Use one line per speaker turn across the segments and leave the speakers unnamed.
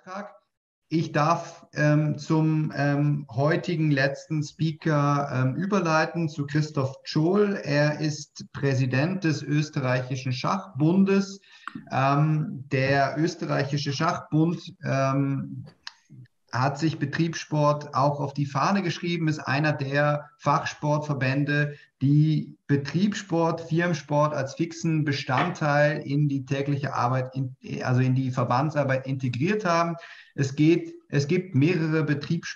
Beitrag. Ich darf zum heutigen letzten Speaker überleiten, zu Christoph Tschohl. Er ist Präsident des österreichischen Schachbundes. Der österreichische Schachbund hat sich Betriebssport auch auf die Fahne geschrieben, ist einer der Fachsportverbände, die Betriebssport, Firmensport als fixen Bestandteil in die tägliche Arbeit, also in die Verbandsarbeit integriert haben. Es gibt mehrere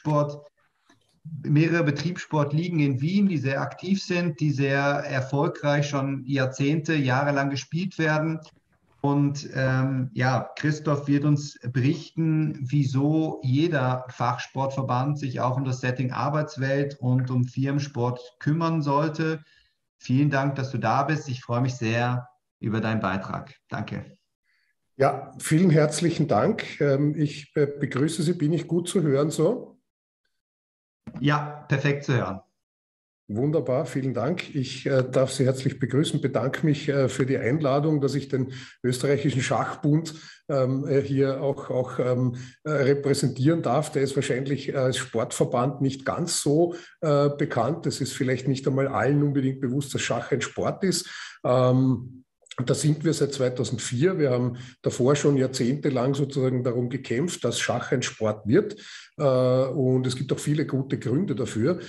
Betriebssportligen in Wien, die sehr aktiv sind, die sehr erfolgreich schon jahrelang gespielt werden. Und Christoph wird uns berichten, wieso jeder Fachsportverband sich auch um das Setting Arbeitswelt und um Firmensport kümmern sollte. Vielen Dank, dass du da bist. Ich freue mich sehr über deinen Beitrag. Danke.
Ja, vielen herzlichen Dank. Ich begrüße Sie. Bin ich gut zu hören so?
Ja, perfekt zu hören.
Wunderbar, vielen Dank. Ich darf Sie herzlich begrüßen, bedanke mich für die Einladung, dass ich den österreichischen Schachbund hier auch repräsentieren darf. Der ist wahrscheinlich als Sportverband nicht ganz so bekannt. Es ist vielleicht nicht einmal allen unbedingt bewusst, dass Schach ein Sport ist. Da sind wir seit 2004. Wir haben davor schon jahrzehntelang sozusagen darum gekämpft, dass Schach ein Sport wird. Und es gibt auch viele gute Gründe dafür.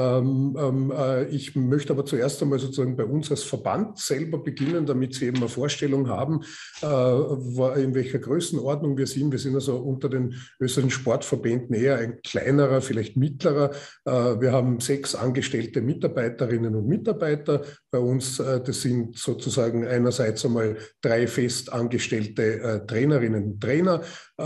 Ich möchte aber zuerst einmal sozusagen bei uns als Verband selber beginnen, damit Sie eben eine Vorstellung haben, in welcher Größenordnung wir sind. Wir sind also unter den österreichischen Sportverbänden eher ein kleinerer, vielleicht mittlerer. Wir haben 6 angestellte Mitarbeiterinnen und Mitarbeiter bei uns. Das sind sozusagen einerseits einmal 3 fest angestellte Trainerinnen und Trainer,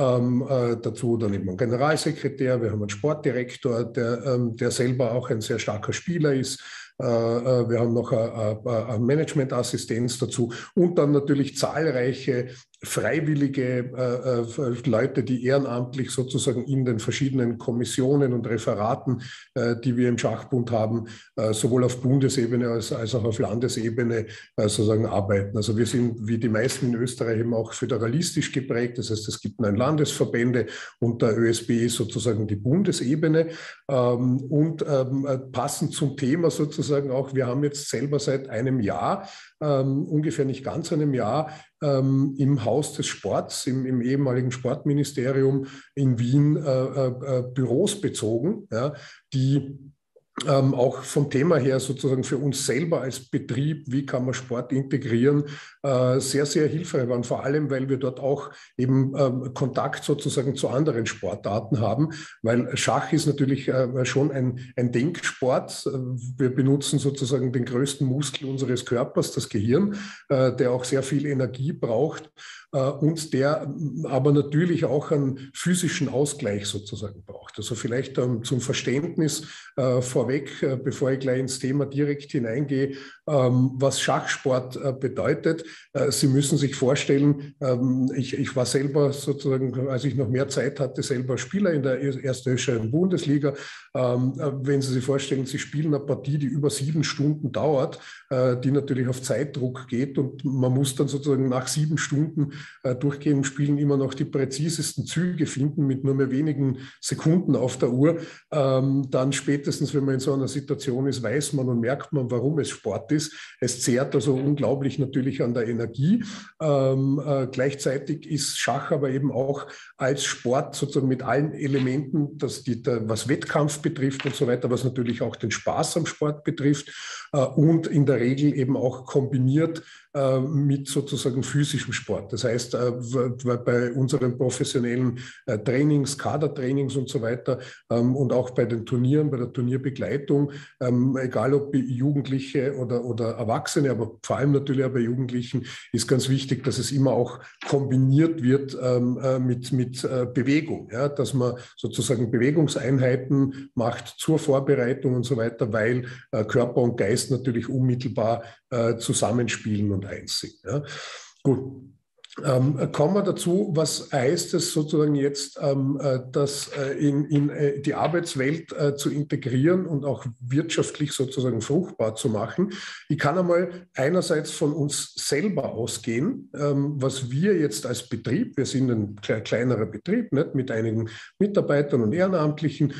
dazu dann eben ein Generalsekretär. Wir haben einen Sportdirektor, der selber auch ein sehr starker Spieler ist. Wir haben noch eine Managementassistenz dazu und dann natürlich zahlreiche freiwillige Leute, die ehrenamtlich sozusagen in den verschiedenen Kommissionen und Referaten, die wir im Schachbund haben, sowohl auf Bundesebene als auch auf Landesebene sozusagen arbeiten. Also wir sind wie die meisten in Österreich eben auch föderalistisch geprägt. Das heißt, es gibt 9 Landesverbände und der ÖSB ist sozusagen die Bundesebene. Und passend zum Thema sozusagen auch, wir haben jetzt selber seit einem Jahr, ungefähr nicht ganz einem Jahr, im Haus des Sports, im ehemaligen Sportministerium in Wien Büros bezogen, ja, die auch vom Thema her sozusagen für uns selber als Betrieb, wie kann man Sport integrieren, sehr, sehr hilfreich waren. Vor allem, weil wir dort auch eben Kontakt sozusagen zu anderen Sportarten haben, weil Schach ist natürlich schon ein Denksport. Wir benutzen sozusagen den größten Muskel unseres Körpers, das Gehirn, der auch sehr viel Energie braucht. Und der aber natürlich auch einen physischen Ausgleich sozusagen braucht. Also vielleicht zum Verständnis vorweg, bevor ich gleich ins Thema direkt hineingehe, was Schachsport bedeutet. Sie müssen sich vorstellen, ich war selber sozusagen, als ich noch mehr Zeit hatte, selber Spieler in der ersten österreichischen Bundesliga. Wenn Sie sich vorstellen, Sie spielen eine Partie, die über 7 Stunden dauert, die natürlich auf Zeitdruck geht und man muss dann sozusagen nach 7 Stunden durchgehend Spielen immer noch die präzisesten Züge finden mit nur mehr wenigen Sekunden auf der Uhr. Dann spätestens, wenn man in so einer Situation ist, weiß man und merkt man, warum es Sport ist. Es zehrt also unglaublich natürlich an der Energie. Gleichzeitig ist Schach aber eben auch als Sport sozusagen mit allen Elementen, was Wettkampf betrifft und so weiter, was natürlich auch den Spaß am Sport betrifft und in der Regel eben auch kombiniert mit sozusagen physischem Sport. Das heißt, bei unseren professionellen Trainings, Kadertrainings und so weiter und auch bei den Turnieren, bei der Turnierbegleitung, egal ob Jugendliche oder Erwachsene, aber vor allem natürlich auch bei Jugendlichen, ist ganz wichtig, dass es immer auch kombiniert wird mit Bewegung, ja, dass man sozusagen Bewegungseinheiten macht zur Vorbereitung und so weiter, weil Körper und Geist natürlich unmittelbar zusammenspielen und eins sind. Ja. Gut. Kommen wir dazu, was heißt es sozusagen jetzt, das in die Arbeitswelt zu integrieren und auch wirtschaftlich sozusagen fruchtbar zu machen? Ich kann einmal einerseits von uns selber ausgehen, was wir jetzt als Betrieb, wir sind ein kleinerer Betrieb, nicht, mit einigen Mitarbeitern und Ehrenamtlichen,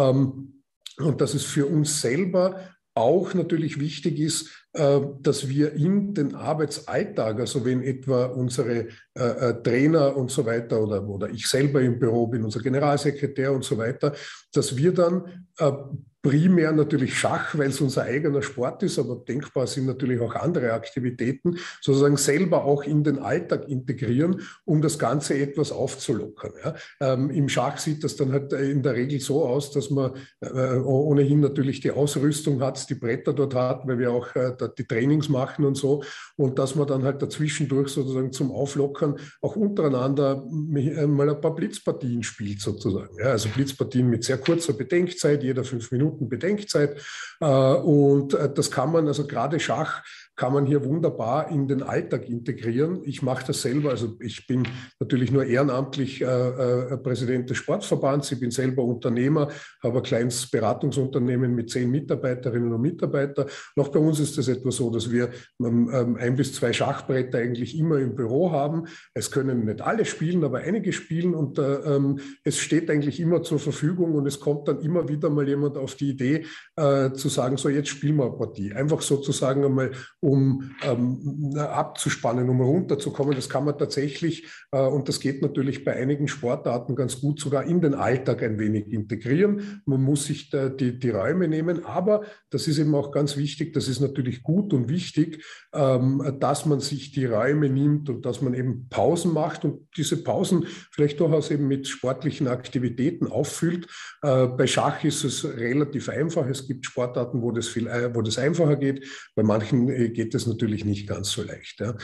und dass es für uns selber auch natürlich wichtig ist, dass wir in den Arbeitsalltag, also wenn etwa unsere Trainer und so weiter oder ich selber im Büro bin, unser Generalsekretär und so weiter, dass wir dann primär natürlich Schach, weil es unser eigener Sport ist, aber denkbar sind natürlich auch andere Aktivitäten, sozusagen selber auch in den Alltag integrieren, um das Ganze etwas aufzulockern. Ja. Im Schach sieht das dann halt in der Regel so aus, dass man ohnehin natürlich die Ausrüstung hat, die Bretter dort hat, weil wir auch die Trainings machen und so, und dass man dann halt dazwischendurch sozusagen zum Auflockern auch untereinander mal ein paar Blitzpartien spielt sozusagen. Ja. Also Blitzpartien mit sehr kurzer Bedenkzeit, jeder 5 Minuten Bedenkzeit. Und das kann man, also gerade Schach, kann man hier wunderbar in den Alltag integrieren. Ich mache das selber, also ich bin natürlich nur ehrenamtlich Präsident des Sportverbands, ich bin selber Unternehmer, habe ein kleines Beratungsunternehmen mit 10 Mitarbeiterinnen und Mitarbeitern. Noch bei uns ist es etwa so, dass wir 1 bis 2 Schachbretter eigentlich immer im Büro haben. Es können nicht alle spielen, aber einige spielen, und es steht eigentlich immer zur Verfügung, und es kommt dann immer wieder mal jemand auf die Idee zu sagen, so jetzt spielen wir eine Partie. Einfach sozusagen einmal, um abzuspannen, um runterzukommen. Das kann man tatsächlich, und das geht natürlich bei einigen Sportarten ganz gut, sogar in den Alltag ein wenig integrieren. Man muss sich die Räume nehmen, aber das ist eben auch ganz wichtig, das ist natürlich gut und wichtig, dass man sich die Räume nimmt und dass man eben Pausen macht und diese Pausen vielleicht durchaus eben mit sportlichen Aktivitäten auffüllt. Bei Schach ist es relativ einfach. Es gibt Sportarten, wo das einfacher geht. Bei manchen geht es natürlich nicht ganz so leicht. Ja.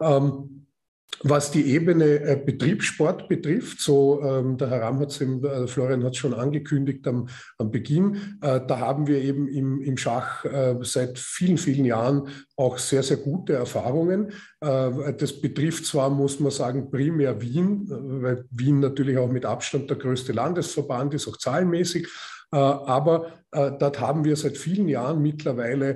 Was die Ebene Betriebssport betrifft, so der Herr Ramm hat es, Florian hat es schon angekündigt am Beginn, da haben wir eben im Schach seit vielen, vielen Jahren auch sehr, sehr gute Erfahrungen. Das betrifft zwar, muss man sagen, primär Wien, weil Wien natürlich auch mit Abstand der größte Landesverband ist, auch zahlenmäßig. Aber dort haben wir seit vielen Jahren mittlerweile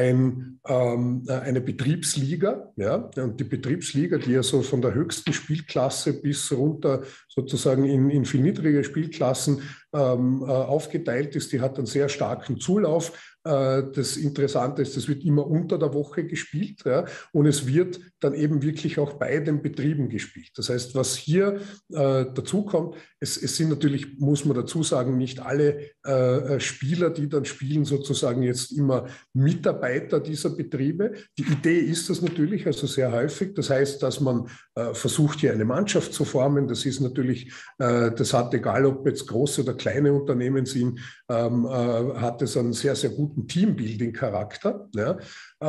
eine Betriebsliga. Ja? Und die Betriebsliga, die ja so von der höchsten Spielklasse bis runter sozusagen in viel niedrige Spielklassen aufgeteilt ist, die hat einen sehr starken Zulauf. Das Interessante ist, es wird immer unter der Woche gespielt, ja, und es wird dann eben wirklich auch bei den Betrieben gespielt. Das heißt, was hier dazu kommt, es sind natürlich, muss man dazu sagen, nicht alle Spieler, die dann spielen, sozusagen jetzt immer Mitarbeiter dieser Betriebe. Die Idee ist das natürlich, also sehr häufig. Das heißt, dass man versucht, hier eine Mannschaft zu formen. Das ist natürlich, das hat, egal ob jetzt große oder kleine Unternehmen sind, hat es einen sehr, sehr guten Teambuilding-Charakter. Ja.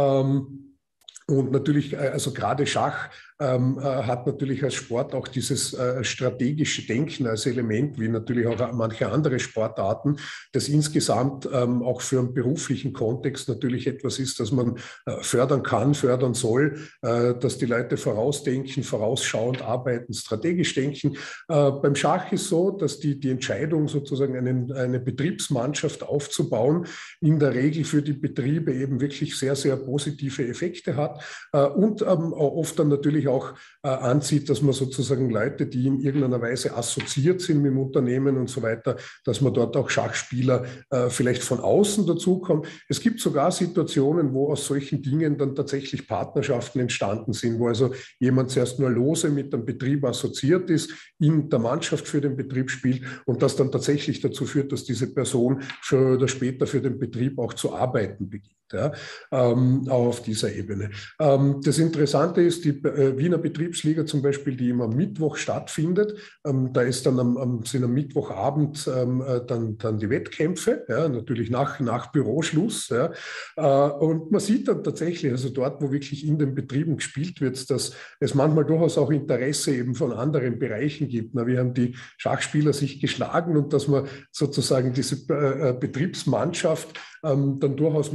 Und natürlich, also gerade Schach hat natürlich als Sport auch dieses strategische Denken als Element, wie natürlich auch manche andere Sportarten, das insgesamt auch für einen beruflichen Kontext natürlich etwas ist, das man fördern kann, fördern soll, dass die Leute vorausdenken, vorausschauend arbeiten, strategisch denken. Beim Schach ist so, dass die Entscheidung, sozusagen eine Betriebsmannschaft aufzubauen, in der Regel für die Betriebe eben wirklich sehr, sehr positive Effekte hat und oft dann natürlich auch anzieht, dass man sozusagen Leute, die in irgendeiner Weise assoziiert sind mit dem Unternehmen und so weiter, dass man dort auch Schachspieler vielleicht von außen dazukommen. Es gibt sogar Situationen, wo aus solchen Dingen dann tatsächlich Partnerschaften entstanden sind, wo also jemand zuerst nur lose mit dem Betrieb assoziiert ist, in der Mannschaft für den Betrieb spielt und das dann tatsächlich dazu führt, dass diese Person früher oder später für den Betrieb auch zu arbeiten beginnt. Ja, auf dieser Ebene. Das Interessante ist, die Wiener Betriebsliga zum Beispiel, die immer am Mittwoch stattfindet, da ist dann sind am Mittwochabend dann die Wettkämpfe, ja, natürlich nach Büroschluss. Ja, und man sieht dann tatsächlich, also dort, wo wirklich in den Betrieben gespielt wird, dass es manchmal durchaus auch Interesse eben von anderen Bereichen gibt. Na, wie haben die Schachspieler sich geschlagen und dass man sozusagen diese Betriebsmannschaft dann durchaus mit einem gewissen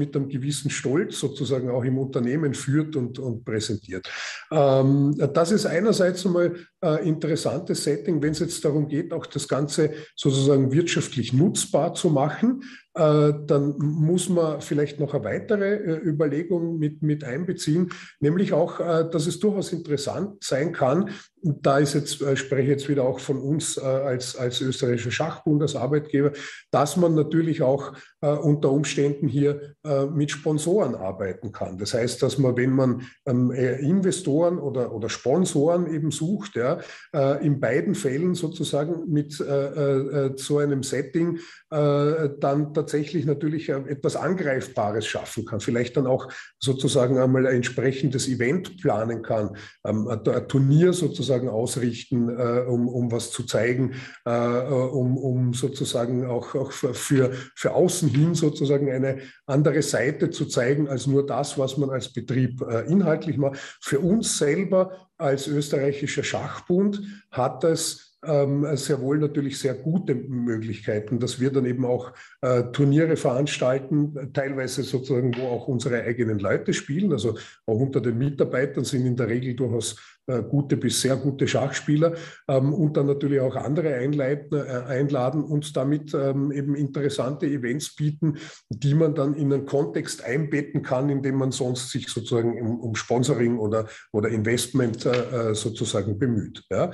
gewissen Stolz sozusagen auch im Unternehmen führt und präsentiert. Das ist einerseits einmal ein interessantes Setting, wenn es jetzt darum geht, auch das Ganze sozusagen wirtschaftlich nutzbar zu machen. Dann muss man vielleicht noch eine weitere Überlegung mit einbeziehen, nämlich auch, dass es durchaus interessant sein kann, und da ist jetzt, spreche ich jetzt wieder auch von uns als österreichischer Schachbund, als Arbeitgeber, dass man natürlich auch unter Umständen hier mit Sponsoren arbeiten kann. Das heißt, dass man, wenn man Investoren oder Sponsoren eben sucht, ja, in beiden Fällen sozusagen mit so einem Setting dann tatsächlich natürlich etwas Angreifbares schaffen kann. Vielleicht dann auch sozusagen einmal ein entsprechendes Event planen kann, ein Turnier sozusagen ausrichten, um was zu zeigen, um sozusagen auch für außen hin sozusagen eine andere Seite zu zeigen, als nur das, was man als Betrieb inhaltlich macht. Für uns selber als österreichischer Schachbund hat es sehr wohl natürlich sehr gute Möglichkeiten, dass wir dann eben auch Turniere veranstalten, teilweise sozusagen, wo auch unsere eigenen Leute spielen, also auch unter den Mitarbeitern sind in der Regel durchaus gute bis sehr gute Schachspieler und dann natürlich auch andere einladen und damit eben interessante Events bieten, die man dann in einen Kontext einbetten kann, in dem man sonst sich sozusagen um Sponsoring oder Investment sozusagen bemüht. Ja.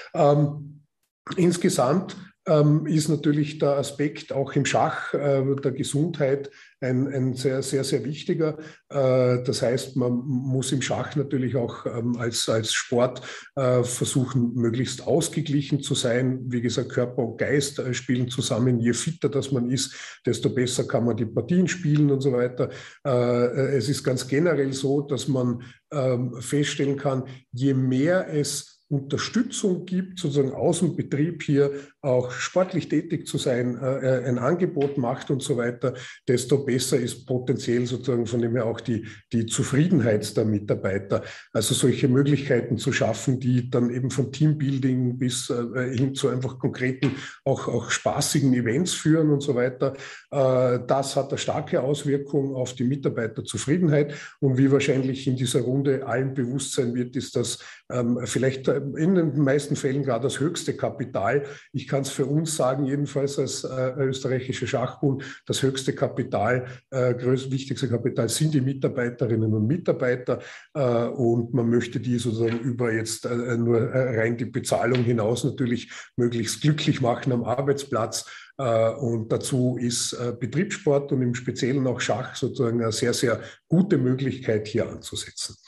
Insgesamt ist natürlich der Aspekt auch im Schach der Gesundheit ein sehr, sehr, sehr wichtiger. Das heißt, man muss im Schach natürlich auch als Sport versuchen, möglichst ausgeglichen zu sein. Wie gesagt, Körper und Geist spielen zusammen. Je fitter das man ist, desto besser kann man die Partien spielen und so weiter. Es ist ganz generell so, dass man feststellen kann, je mehr es Unterstützung gibt, sozusagen aus dem Betrieb hier auch sportlich tätig zu sein, ein Angebot macht und so weiter, desto besser ist potenziell sozusagen von dem her auch die Zufriedenheit der Mitarbeiter. Also solche Möglichkeiten zu schaffen, die dann eben von Teambuilding bis hin zu einfach konkreten, auch spaßigen Events führen und so weiter. Das hat eine starke Auswirkung auf die Mitarbeiterzufriedenheit und wie wahrscheinlich in dieser Runde allen bewusst sein wird, ist das vielleicht in den meisten Fällen gar das höchste Kapital. Ich kann es für uns sagen, jedenfalls als österreichischer Schachbund, das höchste Kapital, wichtigste Kapital sind die Mitarbeiterinnen und Mitarbeiter und man möchte die sozusagen über jetzt nur rein die Bezahlung hinaus natürlich möglichst glücklich machen am Arbeitsplatz. Und dazu ist Betriebssport und im Speziellen auch Schach sozusagen eine sehr, sehr gute Möglichkeit hier anzusetzen.